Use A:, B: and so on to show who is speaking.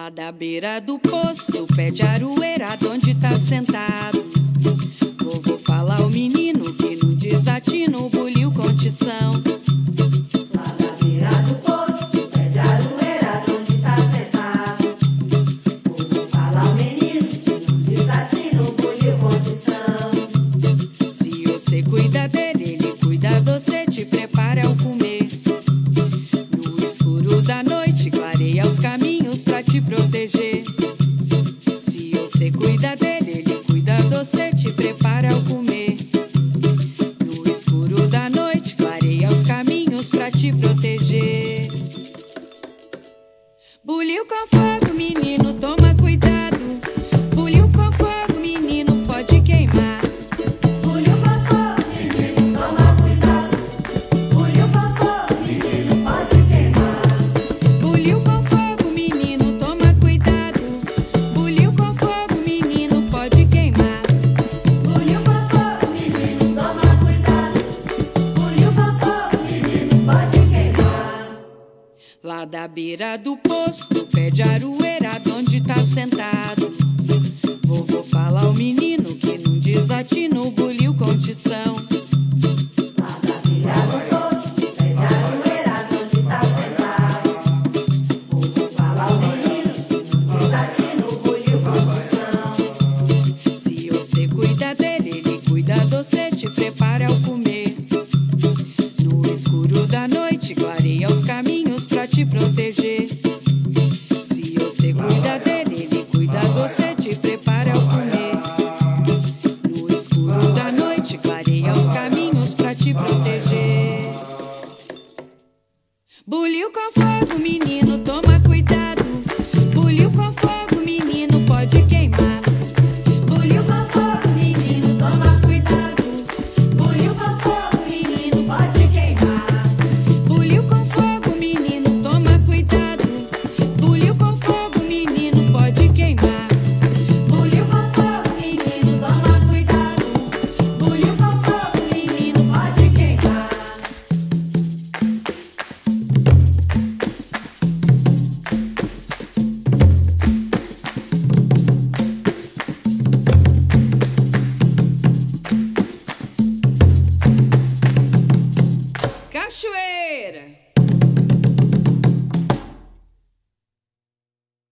A: Lá da beira do poço, do pé de aroeirado, onde tá sentado, vovô fala ao menino que não desatina o buliu com tição.
B: Lá da beira do poço, do pé de aroeirado, onde tá sentado, vovô fala ao menino que não desatina o buliu com tição.
A: Se você cuida dele, ele cuida de você, te prepara ao comer. No escuro da noite, clareia os caminhos pra te proteger. Se você cuida dele, ele cuida de você, te prepara ao comer. No escuro da noite, clareia os caminhos pra te proteger. Buliu com fogo, menino, toma cuidado. Buliu com fogo, menino, pode queimar.
B: Buliu com fogo, menino, toma cuidado. Buliu com fogo, menino, pode queimar.
A: Buliu com fogo, menino, toma cuidado. Buliu com fogo, menino, pode queimar.
B: Buliu com fogo, menino, toma cuidado. Buliu com fogo, menino, pode queimar.
A: Lá da beira do poço, do pé de aroeirado, onde tá sentado, vovô fala ao menino que não desatina o buliu com tição.
B: Lá da beira do poço, do pé de aroeirado, onde tá sentado, vovô fala ao menino que não desatina o buliu com tição.
A: Se você cuida dele, ele cuida de você, te prepara ao comer. No escuro da noite, clareia os caminhos pra te proteger.